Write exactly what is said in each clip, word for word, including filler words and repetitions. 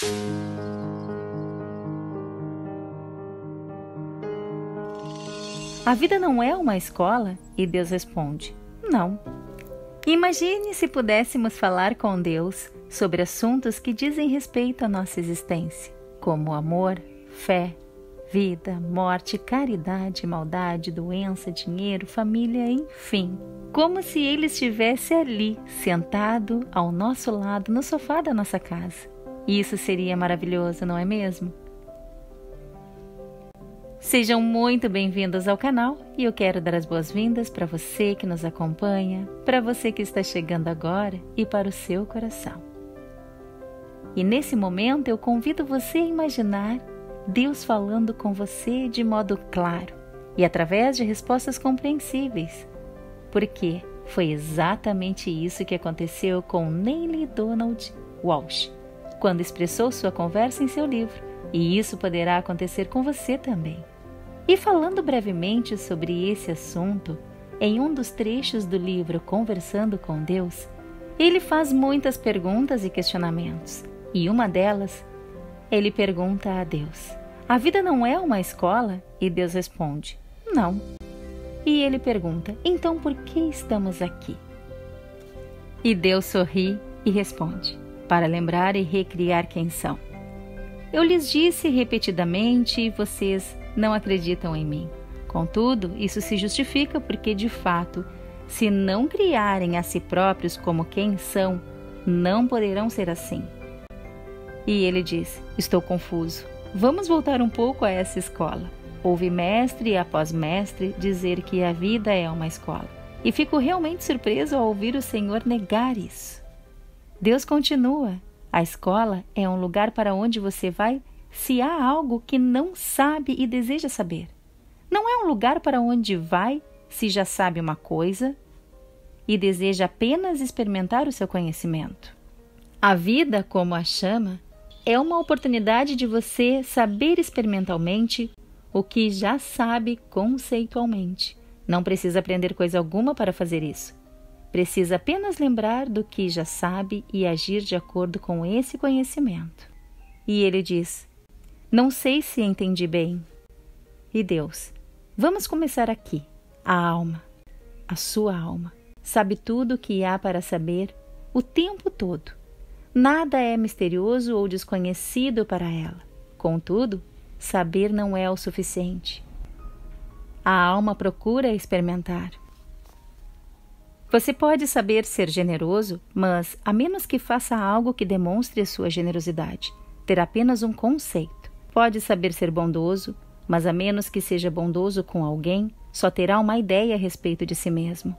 A vida não é uma escola? E Deus responde: não. Imagine se pudéssemos falar com Deus sobre assuntos que dizem respeito à nossa existência, como amor, fé, vida, morte, caridade, maldade, doença, dinheiro, família, enfim. Como se Ele estivesse ali, sentado ao nosso lado no sofá da nossa casa. Isso seria maravilhoso, não é mesmo? Sejam muito bem-vindos ao canal e eu quero dar as boas-vindas para você que nos acompanha, para você que está chegando agora e para o seu coração. E nesse momento eu convido você a imaginar Deus falando com você de modo claro e através de respostas compreensíveis, porque foi exatamente isso que aconteceu com Neale Donald Walsch, quando expressou sua conversa em seu livro, e isso poderá acontecer com você também. E falando brevemente sobre esse assunto, em um dos trechos do livro Conversando com Deus, ele faz muitas perguntas e questionamentos, e uma delas, ele pergunta a Deus: a vida não é uma escola? E Deus responde: não. E ele pergunta: então por que estamos aqui? E Deus sorri e responde: para lembrar e recriar quem são. Eu lhes disse repetidamente e vocês não acreditam em mim. Contudo, isso se justifica porque, de fato, se não criarem a si próprios como quem são, não poderão ser assim. E ele diz: estou confuso. Vamos voltar um pouco a essa escola. Ouvi mestre após mestre dizer que a vida é uma escola. E fico realmente surpreso ao ouvir o Senhor negar isso. Deus continua: a escola é um lugar para onde você vai se há algo que não sabe e deseja saber. Não é um lugar para onde vai se já sabe uma coisa e deseja apenas experimentar o seu conhecimento. A vida, como a chama, é uma oportunidade de você saber experimentalmente o que já sabe conceitualmente. Não precisa aprender coisa alguma para fazer isso. Precisa apenas lembrar do que já sabe e agir de acordo com esse conhecimento. E ele diz: não sei se entendi bem. E Deus: vamos começar aqui. A alma, a sua alma, sabe tudo o que há para saber o tempo todo. Nada é misterioso ou desconhecido para ela. Contudo, saber não é o suficiente. A alma procura experimentar. Você pode saber ser generoso, mas, a menos que faça algo que demonstre a sua generosidade, ter apenas um conceito. Pode saber ser bondoso, mas a menos que seja bondoso com alguém, só terá uma ideia a respeito de si mesmo.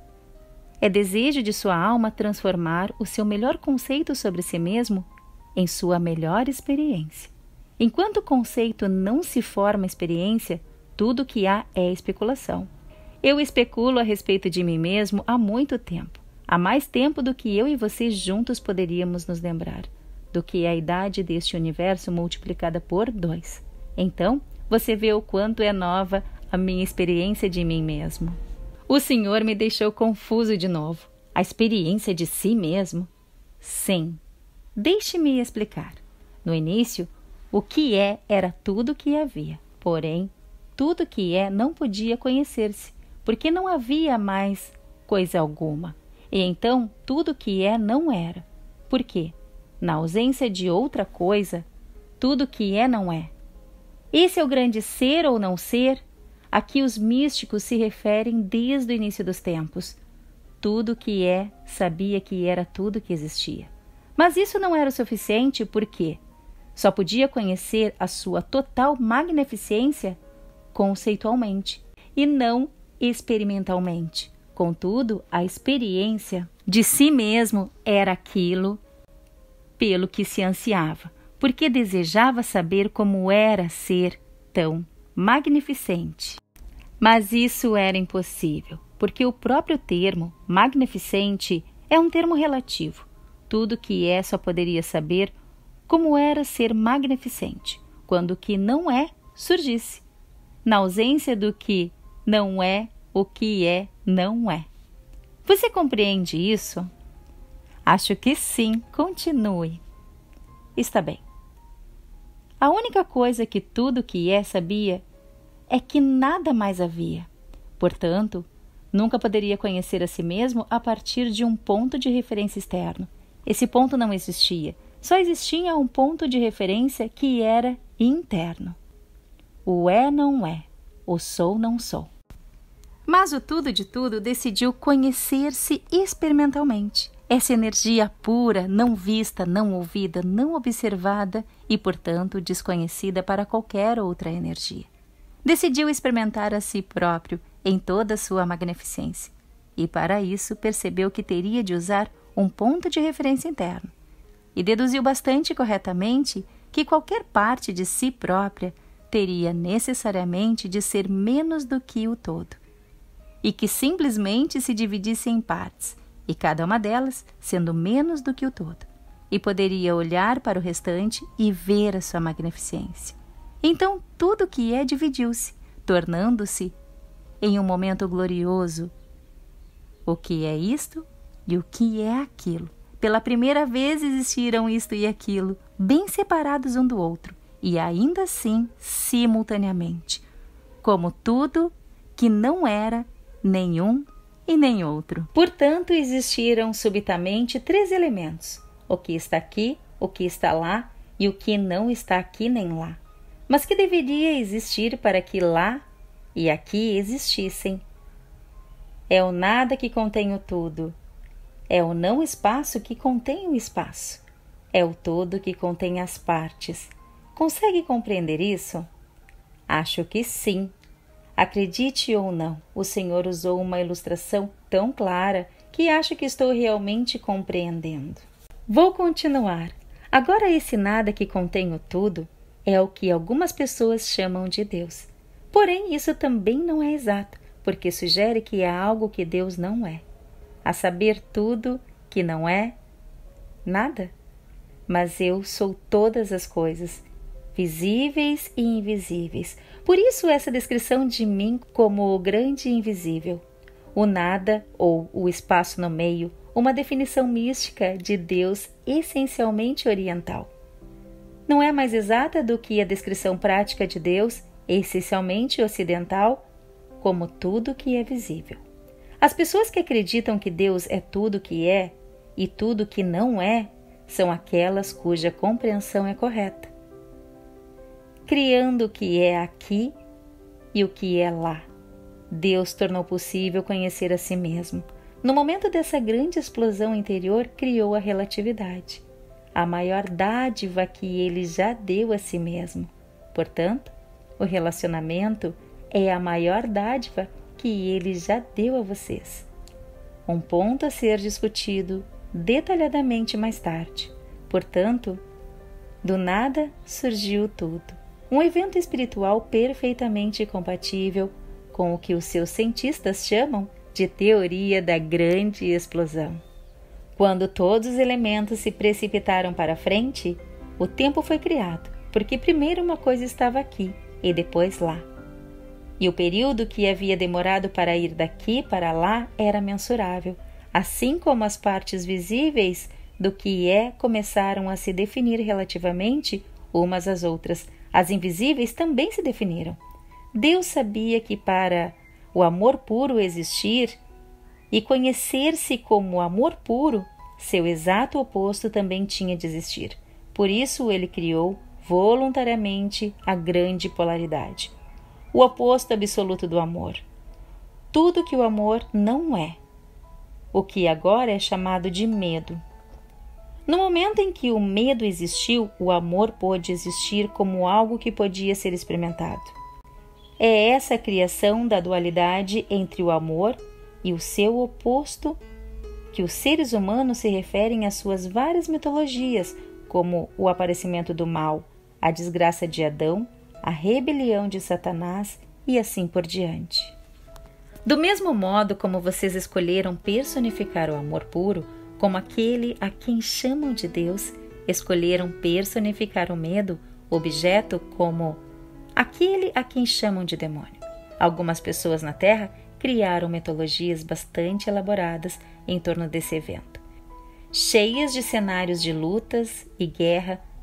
É desejo de sua alma transformar o seu melhor conceito sobre si mesmo em sua melhor experiência. Enquanto o conceito não se forma experiência, tudo o que há é especulação. Eu especulo a respeito de mim mesmo há muito tempo, há mais tempo do que eu e você juntos poderíamos nos lembrar, do que a idade deste universo multiplicada por dois. Então, você vê o quanto é nova a minha experiência de mim mesmo. O Senhor me deixou confuso de novo. A experiência de si mesmo? Sim. Deixe-me explicar. No início, o que é era tudo o que havia. Porém, tudo que é não podia conhecer-se, porque não havia mais coisa alguma. E então, tudo que é não era. Por quê? Na ausência de outra coisa, tudo que é não é. Esse é o grande ser ou não ser a que os místicos se referem desde o início dos tempos. Tudo que é sabia que era tudo que existia. Mas isso não era o suficiente porque só podia conhecer a sua total magnificência conceitualmente e não experimentalmente. Contudo, a experiência de si mesmo era aquilo pelo que se ansiava, porque desejava saber como era ser tão magnificente. Mas isso era impossível, porque o próprio termo magnificente é um termo relativo. Tudo que é só poderia saber como era ser magnificente, quando o que não é surgisse. Na ausência do que não é, o que é não é. Você compreende isso? Acho que sim, continue. Está bem. A única coisa que tudo que é sabia é que nada mais havia. Portanto, nunca poderia conhecer a si mesmo a partir de um ponto de referência externo. Esse ponto não existia. Só existia um ponto de referência que era interno. O é não é, o sou não sou. Mas o tudo de tudo decidiu conhecer-se experimentalmente. Essa energia pura, não vista, não ouvida, não observada e, portanto, desconhecida para qualquer outra energia. Decidiu experimentar a si próprio em toda a sua magnificência. E, para isso, percebeu que teria de usar um ponto de referência interno. E deduziu bastante corretamente que qualquer parte de si própria teria necessariamente de ser menos do que o todo, e que simplesmente se dividisse em partes, e cada uma delas sendo menos do que o todo, e poderia olhar para o restante e ver a sua magnificência. Então tudo que é dividiu-se, tornando-se em um momento glorioso o que é isto e o que é aquilo. Pela primeira vez existiram isto e aquilo, bem separados um do outro, e ainda assim simultaneamente, como tudo que não era nenhum e nem outro. Portanto, existiram subitamente três elementos: o que está aqui, o que está lá e o que não está aqui nem lá, mas que deveria existir para que lá e aqui existissem. É o nada que contém o tudo. É o não espaço que contém o espaço. É o todo que contém as partes. Consegue compreender isso? Acho que sim. Acredite ou não, o Senhor usou uma ilustração tão clara que acho que estou realmente compreendendo. Vou continuar. Agora, esse nada que contém o tudo é o que algumas pessoas chamam de Deus. Porém, isso também não é exato, porque sugere que há algo que Deus não é. A saber, tudo que não é nada. Mas eu sou todas as coisas, visíveis e invisíveis. Por isso essa descrição de mim como o grande invisível, o nada ou o espaço no meio, uma definição mística de Deus essencialmente oriental. Não é mais exata do que a descrição prática de Deus, essencialmente ocidental, como tudo que é visível. As pessoas que acreditam que Deus é tudo que é e tudo que não é, são aquelas cuja compreensão é correta, criando o que é aqui e o que é lá. Deus tornou possível conhecer a si mesmo. No momento dessa grande explosão interior, criou a relatividade, a maior dádiva que ele já deu a si mesmo. Portanto, o relacionamento é a maior dádiva que ele já deu a vocês. Um ponto a ser discutido detalhadamente mais tarde. Portanto, do nada surgiu tudo. Um evento espiritual perfeitamente compatível com o que os seus cientistas chamam de teoria da grande explosão. Quando todos os elementos se precipitaram para frente, o tempo foi criado, porque primeiro uma coisa estava aqui e depois lá. E o período que havia demorado para ir daqui para lá era mensurável, assim como as partes visíveis do que é começaram a se definir relativamente umas às outras. As invisíveis também se definiram. Deus sabia que para o amor puro existir e conhecer-se como amor puro, seu exato oposto também tinha de existir. Por isso ele criou voluntariamente a grande polaridade, o oposto absoluto do amor. Tudo que o amor não é, o que agora é chamado de medo. No momento em que o medo existiu, o amor pôde existir como algo que podia ser experimentado. É essa a criação da dualidade entre o amor e o seu oposto que os seres humanos se referem às suas várias mitologias, como o aparecimento do mal, a desgraça de Adão, a rebelião de Satanás e assim por diante. Do mesmo modo como vocês escolheram personificar o amor puro como aquele a quem chamam de Deus, escolheram personificar o medo, objeto, como aquele a quem chamam de demônio. Algumas pessoas na Terra criaram mitologias bastante elaboradas em torno desse evento, cheias de cenários de lutas e guerra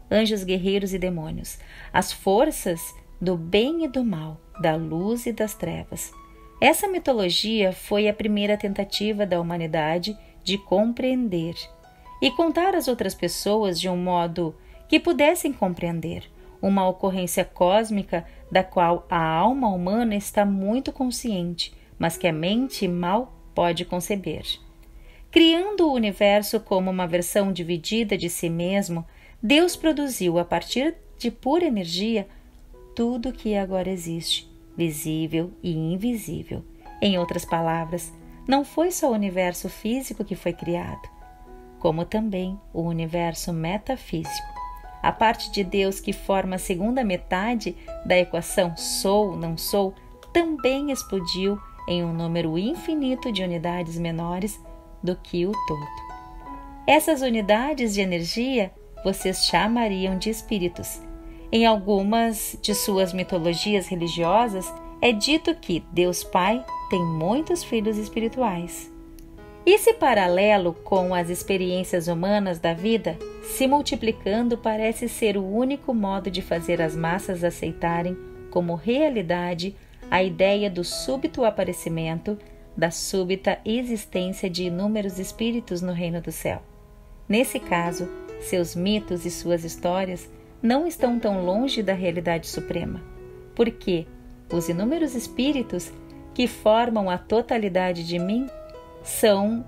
anjos guerreiros e demônios, as forças do bem e do mal, da luz e das trevas. Essa mitologia foi a primeira tentativa da humanidade de compreender e contar às outras pessoas de um modo que pudessem compreender uma ocorrência cósmica da qual a alma humana está muito consciente, mas que a mente mal pode conceber. Criando o universo como uma versão dividida de si mesmo, Deus produziu a partir de pura energia tudo que agora existe, visível e invisível. Em outras palavras, não foi só o universo físico que foi criado, como também o universo metafísico. A parte de Deus que forma a segunda metade da equação sou, não sou, também explodiu em um número infinito de unidades menores do que o todo. Essas unidades de energia vocês chamariam de espíritos. Em algumas de suas mitologias religiosas, é dito que Deus Pai tem muitos filhos espirituais. Esse paralelo com as experiências humanas da vida se multiplicando parece ser o único modo de fazer as massas aceitarem como realidade a ideia do súbito aparecimento, da súbita existência de inúmeros espíritos no reino do céu. Nesse caso, seus mitos e suas histórias não estão tão longe da realidade suprema, porque os inúmeros espíritos que formam a totalidade de mim são,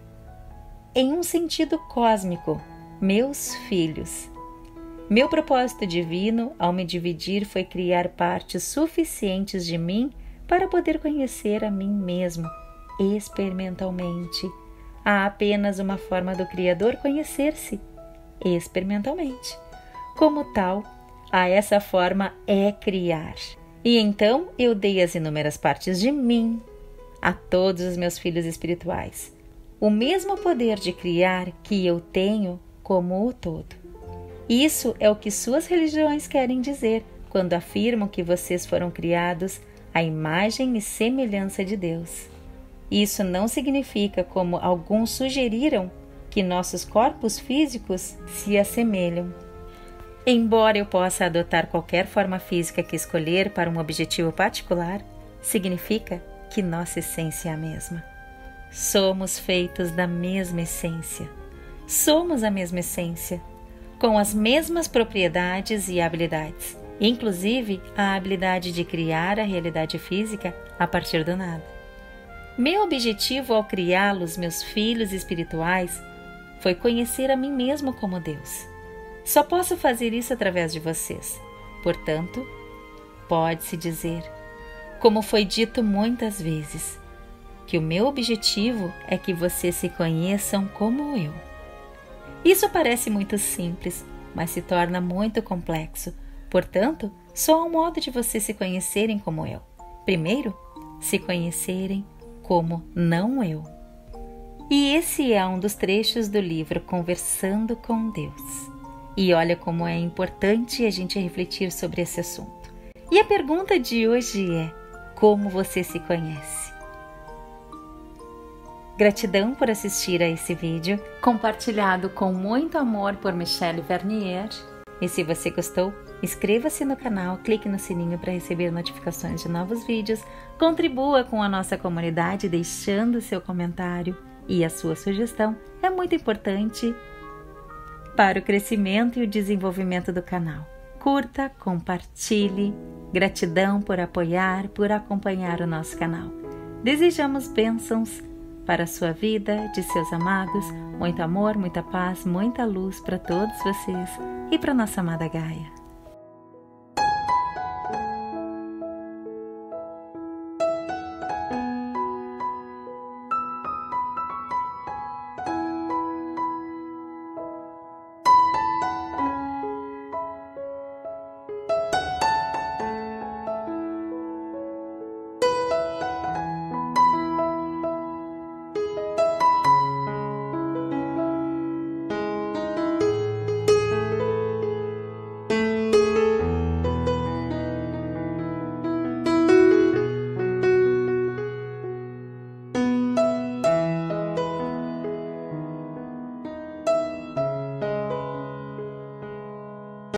em um sentido cósmico, meus filhos. Meu propósito divino, ao me dividir, foi criar partes suficientes de mim para poder conhecer a mim mesmo experimentalmente. Há apenas uma forma do Criador conhecer-se experimentalmente. Como tal, a essa forma é criar. E então eu dei as inúmeras partes de mim a todos os meus filhos espirituais, o mesmo poder de criar que eu tenho como o todo. Isso é o que suas religiões querem dizer quando afirmam que vocês foram criados à imagem e semelhança de Deus. Isso não significa, como alguns sugeriram, que nossos corpos físicos se assemelham. Embora eu possa adotar qualquer forma física que escolher para um objetivo particular, significa que nossa essência é a mesma. Somos feitos da mesma essência. Somos a mesma essência, com as mesmas propriedades e habilidades, inclusive a habilidade de criar a realidade física a partir do nada. Meu objetivo ao criá-los, meus filhos espirituais, foi conhecer a mim mesmo como Deus. Só posso fazer isso através de vocês. Portanto, pode-se dizer, como foi dito muitas vezes, que o meu objetivo é que vocês se conheçam como eu. Isso parece muito simples, mas se torna muito complexo. Portanto, só há um modo de vocês se conhecerem como eu. Primeiro, se conhecerem como não eu. E esse é um dos trechos do livro Conversando com Deus. E olha como é importante a gente refletir sobre esse assunto. E a pergunta de hoje é: como você se conhece? Gratidão por assistir a esse vídeo, compartilhado com muito amor por Michelle Vernier. E se você gostou, inscreva-se no canal, clique no sininho para receber notificações de novos vídeos, contribua com a nossa comunidade deixando seu comentário e a sua sugestão é muito importante para o crescimento e o desenvolvimento do canal. Curta, compartilhe. Gratidão por apoiar, por acompanhar o nosso canal. Desejamos bênçãos para a sua vida, de seus amados, muito amor, muita paz, muita luz para todos vocês e para nossa amada Gaia.